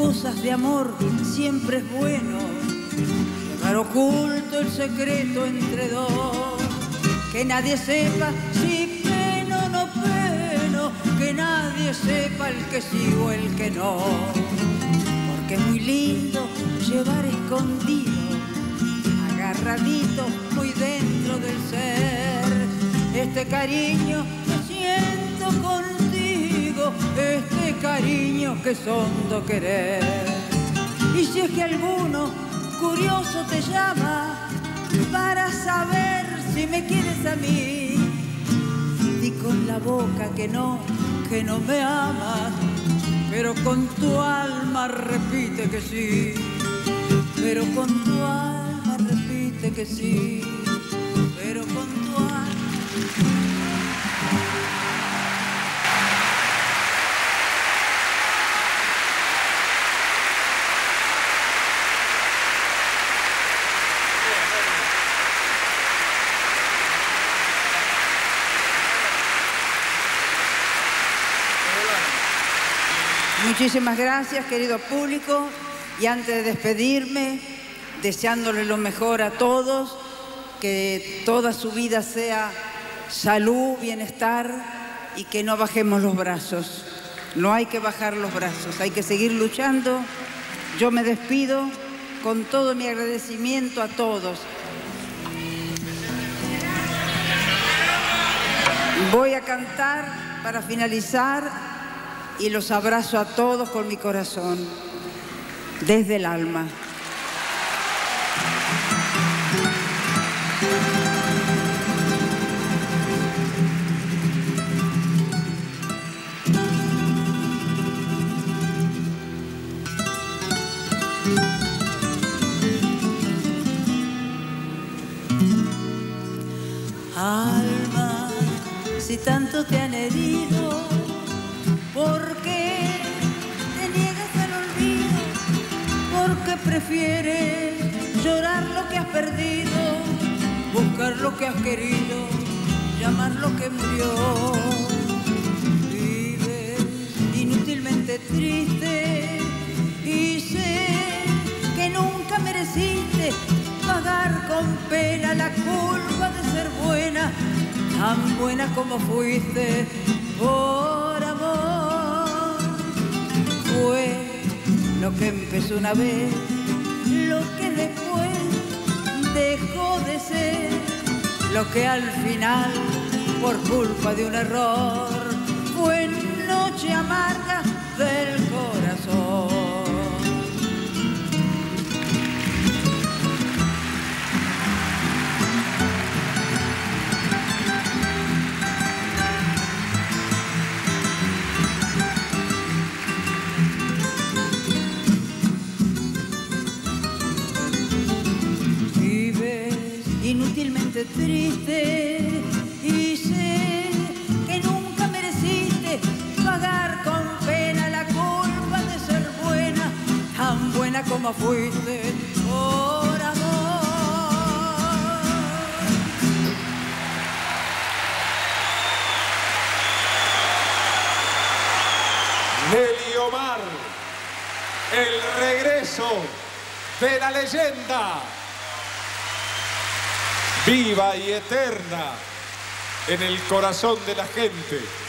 cosas de amor siempre es bueno llevar oculto el secreto entre dos. Que nadie sepa si peno o no peno, que nadie sepa el que sí o el que no. Porque es muy lindo llevar escondido, agarradito muy dentro del ser, este cariño que siento contigo, este cariño que es hondo querer. Y si es que alguno curioso te llama para saber si me quieres a mí, di con la boca que no me amas, pero con tu alma repite que sí, pero con tu alma repite que sí, pero con tu alma. Muchísimas gracias, querido público, y antes de despedirme, deseándole lo mejor a todos, que toda su vida sea salud, bienestar y que no bajemos los brazos. No hay que bajar los brazos, hay que seguir luchando. Yo me despido con todo mi agradecimiento a todos. Voy a cantar para finalizar y los abrazo a todos con mi corazón, desde el alma. Alma, si tanto te han herido, ¿por qué te niegas al olvido? ¿Por qué prefieres llorar lo que has perdido? Buscar lo que has querido, llamar lo que murió. Vives inútilmente triste y sé que nunca mereciste pagar con pena la culpa de ser buena, tan buena como fuiste por amor. Fue lo que empezó una vez, lo que después dejó de ser, lo que al final, por culpa de un error, fue noche amarga del corazón. Inútilmente triste y sé que nunca mereciste pagar con pena la culpa de ser buena, tan buena como fuiste por amor. Nelly Omar, el regreso de la leyenda, viva y eterna en el corazón de la gente.